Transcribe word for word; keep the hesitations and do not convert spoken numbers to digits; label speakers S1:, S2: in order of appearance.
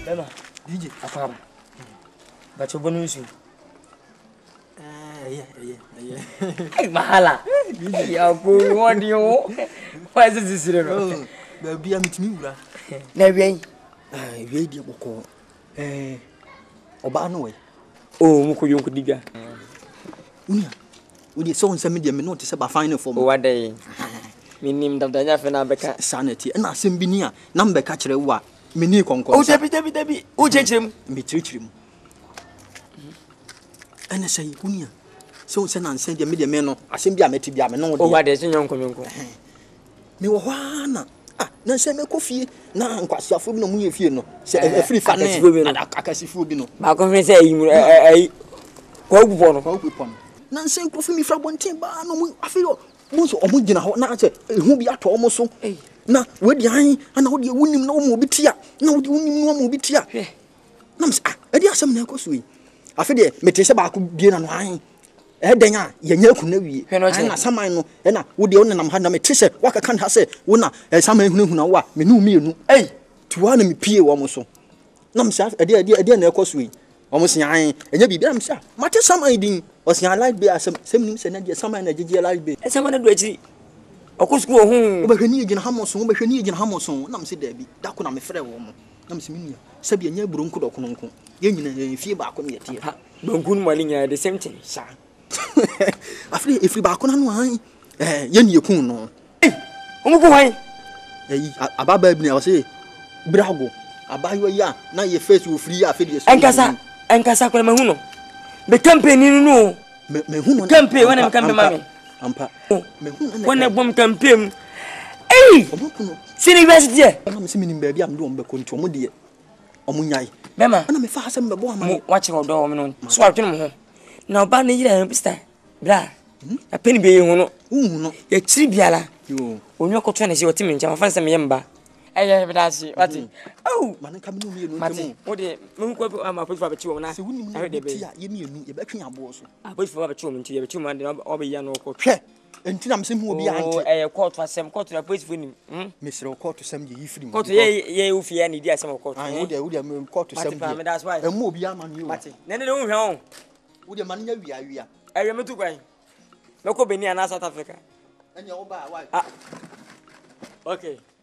S1: Bema, D J, afaba. But you bonus you.
S2: Eh, yeah, yeah, yeah.
S1: Hey, Mahala. Ya go what do you? Why is this zero?
S2: Oh, baby, I'm with me, bra.
S1: Na bien.
S2: Ah, we dey boko. Eh, oba no we.
S1: Oh, muko yonko diga.
S2: Unia. We dey so nsem dey me no te se ba fine for
S1: O wadai. Minim dadanya fe na beka
S2: sanity. Na asem bi ni a na mbeka kire wo a meni konkon.
S1: O dabi dabi dabi. O chechirem.
S2: Me chechirem. Ana say unia. So se na nsem dey me dey me no asem bi a meti bi a me no
S1: o wadai se yonko yonko.
S2: Me wo hwa na ah na se me kofie na nkwasiafo bi no mu ye fie no se afiri fa ne akasifo bi no
S1: ba ko fe se yi mu ai ko gupo no
S2: ko gupo no na nse nkofi mi fra bonten ba no mu afiri mu so omo gina ho na se ehu bi ato omo so na we di han na wo di wunim na omo obi tia na wo di wunim na omo obi tia na me ah e di asem na ekoso yi afiri mete se ba ko bie na no han e denya ye nya ku na wie na saman no e na wo de wonam ha na me tese waka kan ha se wo na saman hunu hunu wa me nu mienu ei tuwa na me pie wo mo so na me sa e de e de na ekoso yi wo mo se an enya bibia me sa mate saman din o se an light be asem sem nim se na de saman na jeje light be
S1: e saman na do akiri okusku ohun
S2: wo be hwani gina ha mo so wo be hwani gina ha mo so na me se da bi da ko na me frɛ wo mo na me se me nua sabi enya buru nko do kono nko ye nyina fie ba ko me yete
S1: ha donkun mali nya the same thing
S2: sa afri ifri ba ko na no han eh ye ne kun no
S1: eh omo ko han
S2: eh ababa bi na o se brago abayo ya na ye face wo free ya afedi so
S1: enkasa enkasa ko ma hu no be campaign ni no
S2: me me hu no
S1: campaign wana me campaign mami
S2: ampa me hu
S1: na wana bom campaign eh
S2: omo kuno
S1: si university e
S2: na me se minim ba bi am do omo be ko nti omo de omo nyai
S1: bema
S2: na me fa ha se me bo ama
S1: wa che odo omo no so atwe mo ho na oba na yira pista bra a penny be hu no
S2: hu no
S1: ya chiri biala
S2: yo
S1: onyo ko twa na se woti me ncha fa se me yemba eye bidasi wati oh
S2: man ka me no mienu
S1: mati wo de me ko ama pofa be chi wo na
S2: se woni mu de be ye mienu ye be twen abo so
S1: a pofa be chi wo nti ye be chi wo na oba ya no ko
S2: hwe enti na me se hu obi ante
S1: eh court asem court na police fo nim hm
S2: me sere court sem ye yifiri mu
S1: court ye ye ufie na di asem court
S2: ah wo de wo de me court sem ye e mo obi ama no yo
S1: mati nene ne hu hwe ho
S2: wo de man nya wia wia
S1: ewe metu kwan me ko Benin na South Africa
S2: enya wo ba wa
S1: ah okay